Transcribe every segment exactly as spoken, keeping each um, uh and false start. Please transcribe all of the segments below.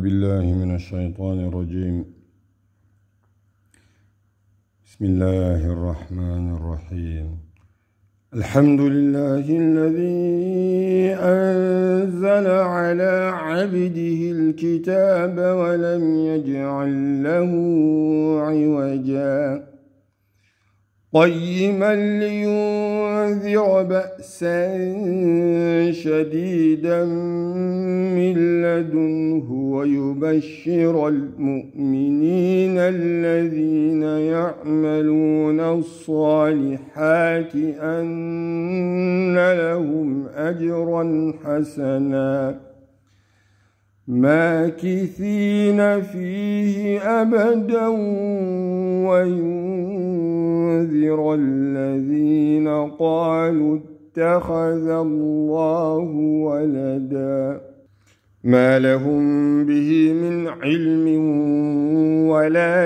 بالله من الشيطان الرجيم. بسم الله الرحمن الرحيم. الحمد لله الذي أنزل على عبده الكتاب ولم يجعل له عوجا قيما لينذر بأسا شديدا من لدنه ويبشر المؤمنين الذين يعملون الصالحات أن لهم أجرا حسنا ماكثين فيه أبدا وينذر الذين قالوا اتخذ الله ولدا ما لهم به من علم ولا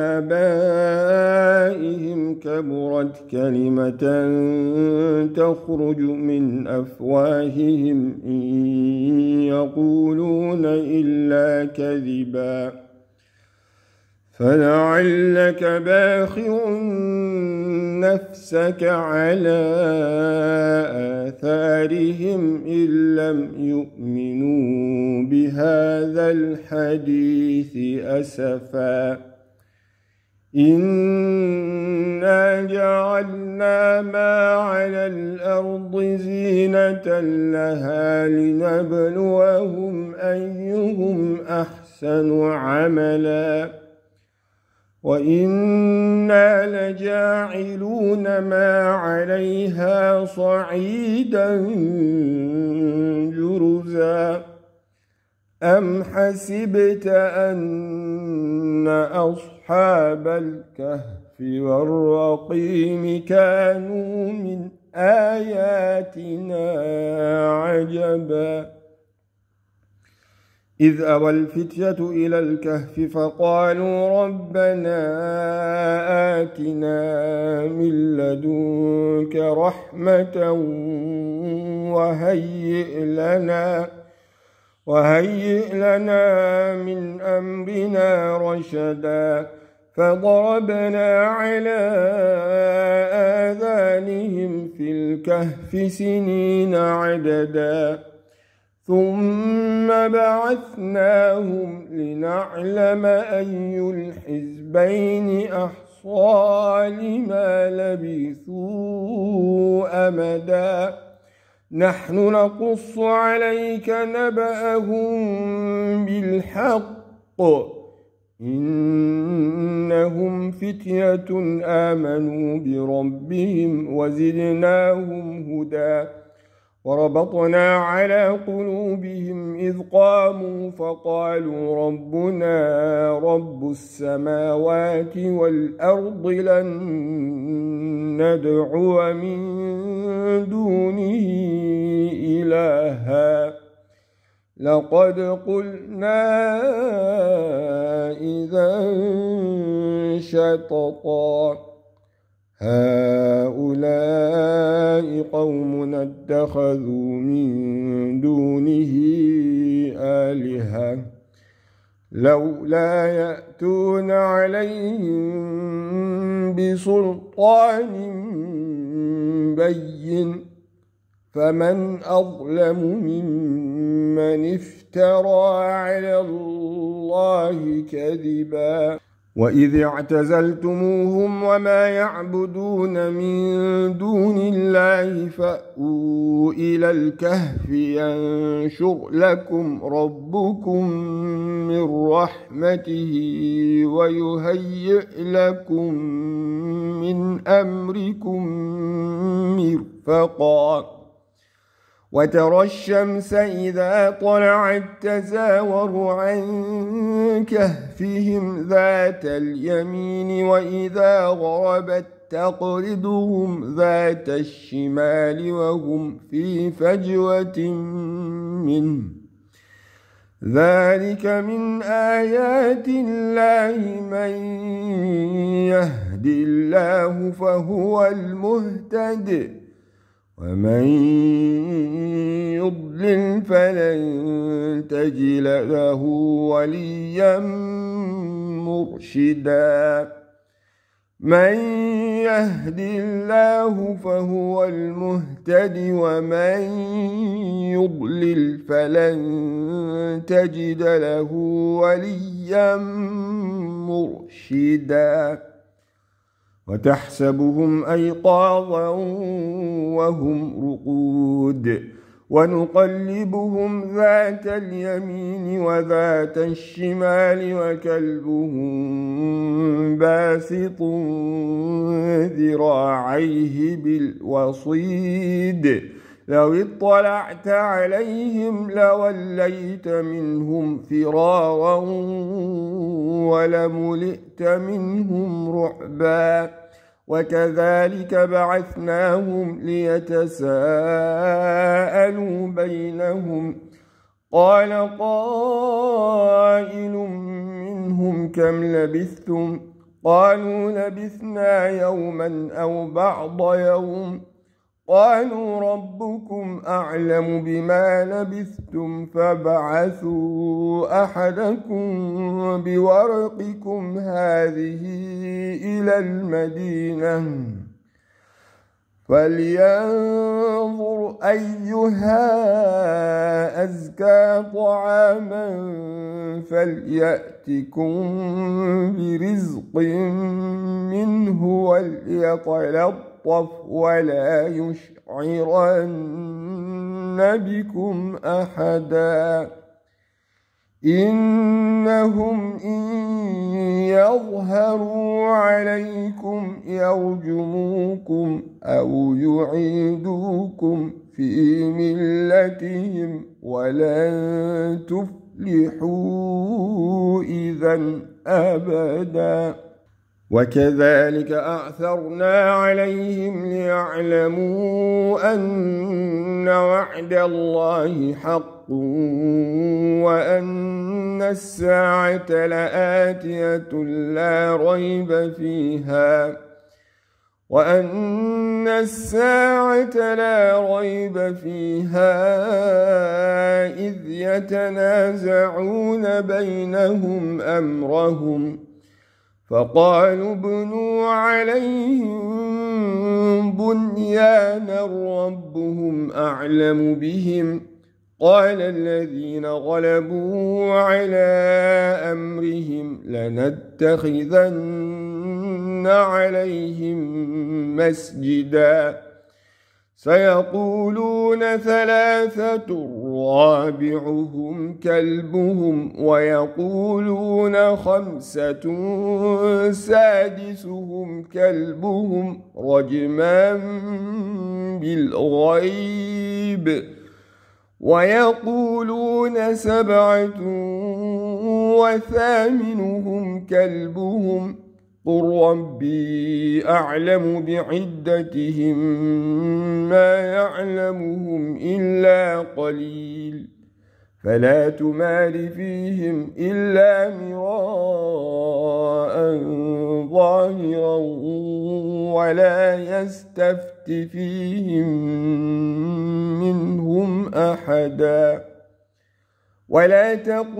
لآبائهم كبرت كلمة تخرج من أفواههم إن يقولون إلا كذبا فلعلك باخع نفسك على آثارهم إن لم يؤمنوا بهذا الحديث أسفا إنا جعلنا ما على الأرض زينة لها لنبلوهم أيهم أحسن عملا وإنا لجاعلون ما عليها صعيدا جرزا أم حسبت أن أصحاب الكهف والرقيم كانوا من آياتنا عجبا إذ أوى الفتية إلى الكهف فقالوا ربنا آتنا من لدنك رحمة وهيئ لنا وهيئ لنا من أمرنا رشدا فضربنا على آذانهم في الكهف سنين عددا ثم بعثناهم لنعلم أي الحزبين أحصى لما لبثوا أمدا نحن نقص عليك نبأهم بالحق إنهم فتية آمنوا بربهم وزدناهم هدى وربطنا على قلوبهم إذ قاموا فقالوا ربنا رب السماوات والأرض لن ندعو من دونه إلها لقد قلنا إذا شططا هؤلاء قومنا اتخذوا من دونه آلهة لولا يأتون عليهم بسلطان بين فمن أظلم ممن افترى على الله كذبا وإذ اعتزلتموهم وما يعبدون من دون الله فأووا إلى الكهف ينشر لكم ربكم من رحمته ويهيئ لكم من أمركم مرفقا وترى الشمس إذا طلعت تزاور عن كهفهم ذات اليمين وإذا غربت تقرضهم ذات الشمال وهم في فجوة منه ذلك من آيات الله من يهد الله فهو المهتد ومن يضلل فلن تجد له وليا مرشدا من يهد الله فهو المهتد ومن يضلل فلن تجد له وليا مرشدا وتحسبهم أيقاظا وهم رقود ونقلبهم ذات اليمين وذات الشمال وكلبهم باسط ذراعيه بالوصيد لو اطلعت عليهم لوليت منهم فرارا ولملئت منهم رعبا وكذلك بعثناهم ليتساءلوا بينهم قال قائل منهم كم لبثتم قالوا لبثنا يوما أو بعض يوم قالوا ربكم أعلم بما لبثتم فابعثوا أحدكم بورقكم هذه إلى المدينة فلينظر أيها أزكى طعاما فليأتكم برزق منه وليطلب ولا يشعرن بكم أحدا إنهم إن يظهروا عليكم يرجموكم أو يعيدوكم في ملتهم ولن تفلحوا إذا أبدا وكذلك أعثرنا عليهم ليعلموا أن وعد الله حق وأن الساعة لآتية لا ريب فيها وأن الساعة لا ريب فيها إذ يتنازعون بينهم أمرهم فقالوا ابنوا عليهم بنيانا ربهم أعلم بهم قال الذين غلبوا على أمرهم لنتخذن عليهم مسجدا سيقولون ثلاثة رابعهم كلبهم ويقولون خمسة سادسهم كلبهم رجما بالغيب ويقولون سبعة وثامنهم كلبهم قل ربي أعلم بعدتهم ما يعلمهم إلا قليل فلا تمار فيهم إلا مراء ظاهرا ولا يستفت فيهم منهم أحدا ولا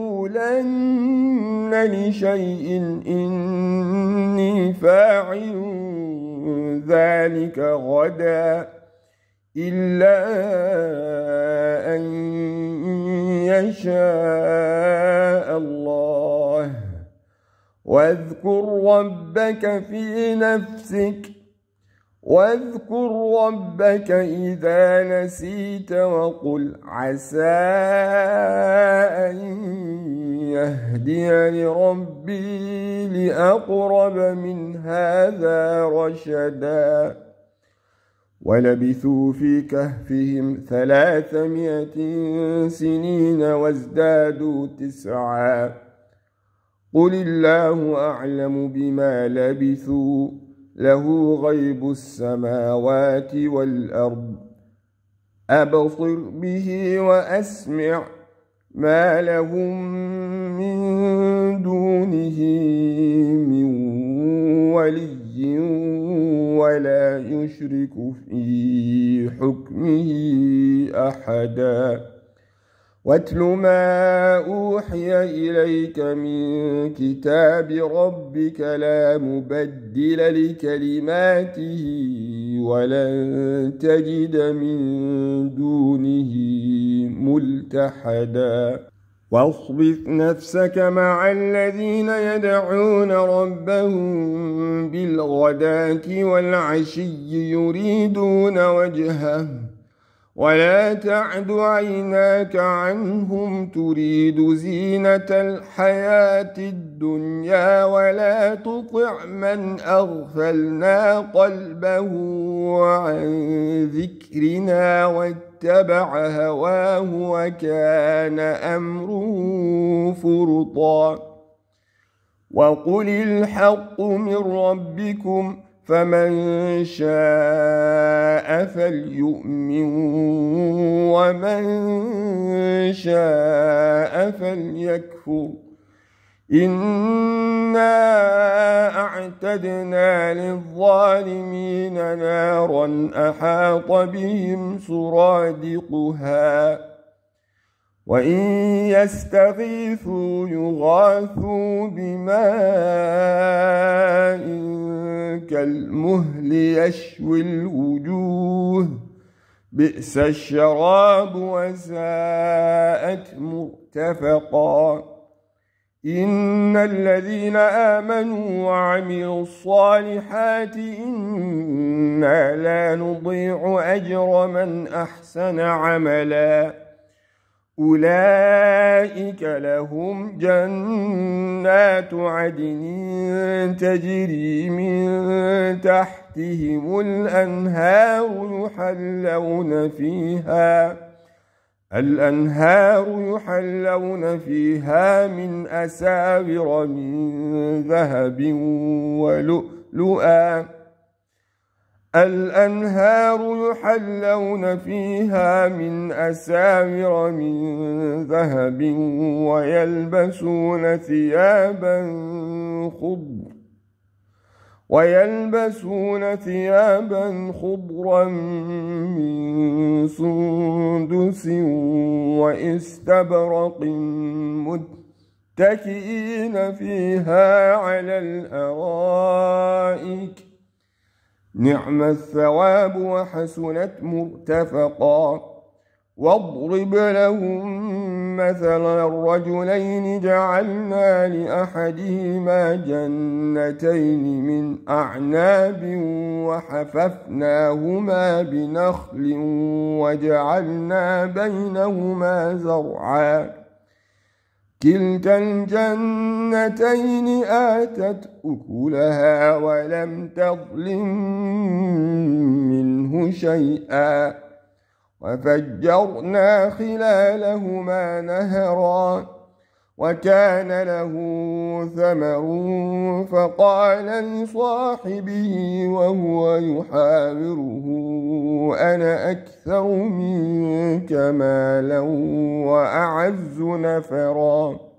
تقولن لشيء إني فاعل ذلك غدا إلا أن يشاء الله واذكر ربك في نفسك واذكر ربك إذا نسيت وقل عسى أن يهديني ربي لأقرب من هذا رشدا ولبثوا في كهفهم ثلاثمائة سنين وازدادوا تسعا قل الله أعلم بما لبثوا له غيب السماوات والأرض أبصر به وأسمع ما لهم من دونه من ولي ولا يشرك في حكمه حكمه أحدا واتل ما أوحي إليك من كتاب ربك لا مبدل لكلماته ولن تجد من دونه ملتحدا واصبر نفسك مع الذين يدعون ربهم بالغداة والعشي يريدون وجهه ولا تعد عيناك عنهم تريد زينة الحياة الدنيا ولا تطع من أغفلنا قلبه عن ذكرنا واتبع هواه وكان أمره فرطا وقل الحق من ربكم فمن شاء فليؤمن ومن شاء فليكفر إنا أعتدنا للظالمين نارا أحاط بهم سرادقها وإن يستغيثوا يغاثوا بماء كالمهل يشوي الوجوه بئس الشراب وساءت مرتفقا إن الذين آمنوا وعملوا الصالحات إنا لا نضيع أجر من أحسن عملا أولئك لهم جنات عدن تجري من تحتهم الأنهار يحلون فيها الأنهار يحلون فيها من أساور من ذهب ولؤلؤا الأنهار يحلون فيها من أساور من ذهب ويلبسون ثيابا خضر ويلبسون ثيابا خضرا من سندس واستبرق متكئين فيها على الأرائك نعم الثواب وحسنت مرتفقا واضرب لهم مثلا الرجلين جعلنا لأحدهما جنتين من أعناب وحففناهما بنخل وجعلنا بينهما زرعا كلتا الجنتين آتت أكلها ولم تظلم منه شيئا وفجرنا خلالهما نهرا وكان له ثمر فقال لصاحبه وهو يحاوره أنا أكثر منك مالا وأعز نفرا